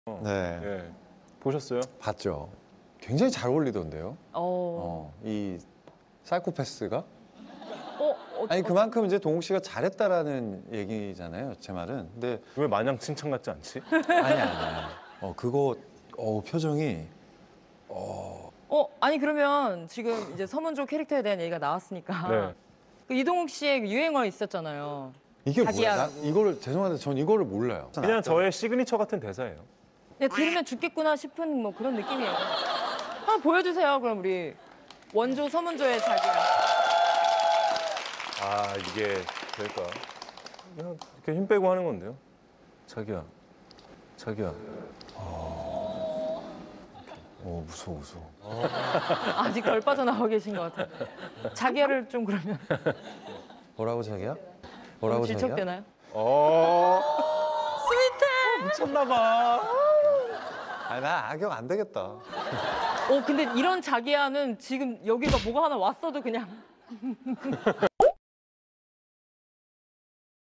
네. 예. 보셨어요? 봤죠. 굉장히 잘 어울리던데요. 이 사이코패스가. 아니 그만큼 이제 동욱 씨가 잘했다라는 얘기잖아요. 제 말은. 근데 왜 마냥 칭찬 같지 않지? 아니야. 그거 표정이 아니 그러면 지금 이제 서문조 캐릭터에 대한 얘기가 나왔으니까 네. 그 이동욱 씨의 유행어 있었잖아요. 이게 뭐야? 자기야. 나 이거를 죄송한데 전 이거를 몰라요. 그냥 저의 시그니처 같은 대사예요. 그냥 들으면 죽겠구나 싶은 뭐 그런 느낌이에요. 한번 보여주세요. 그럼 우리 원조 서문조의 자기야. 아 이게 될까? 그냥 이렇게 힘 빼고 하는 건데요. 자기야, 자기야. 무서워. 아직 덜 빠져나와 계신 것 같아요. 자기야를 좀 그러면 뭐라고 자기야? 너무 뭐라고 자기야? 질척되나요? 스윗해. 미쳤나 봐. 아니 나 악역 안 되겠다. 근데 이런 자기야는 지금 여기가 뭐가 하나 왔어도 그냥